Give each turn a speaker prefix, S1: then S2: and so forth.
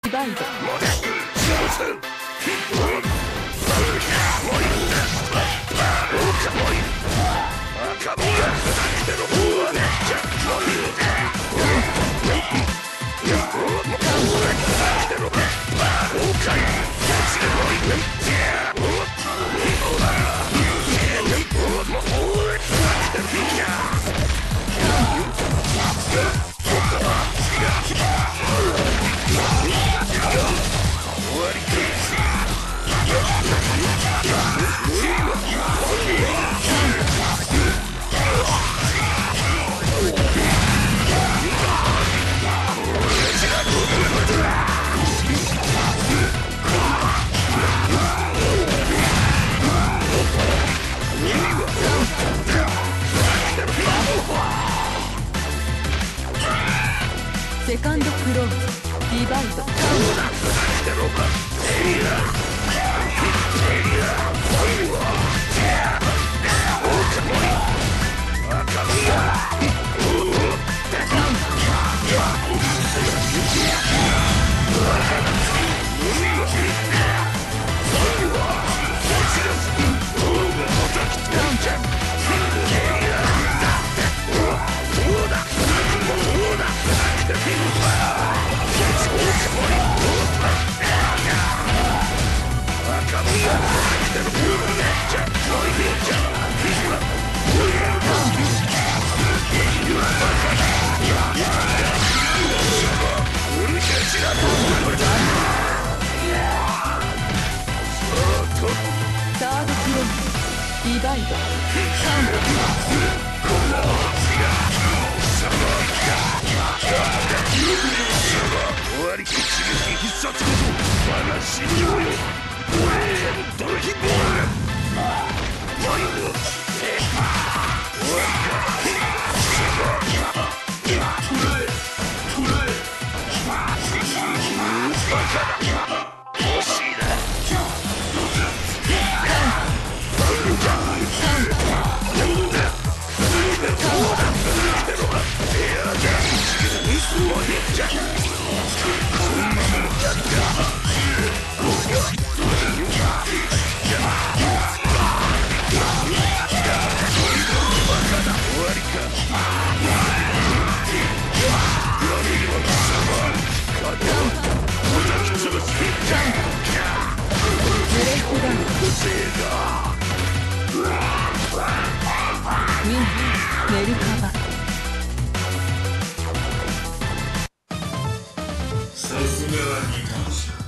S1: ディバイド。セカンドクローズ、ディバイド。サードクローズ、ディバイド。終わり、一撃必殺こそ我が信用よ。俺ドキボールマインド終わりか。バカだ、惜しいな。メルカバ。
S2: さすがは二冠者。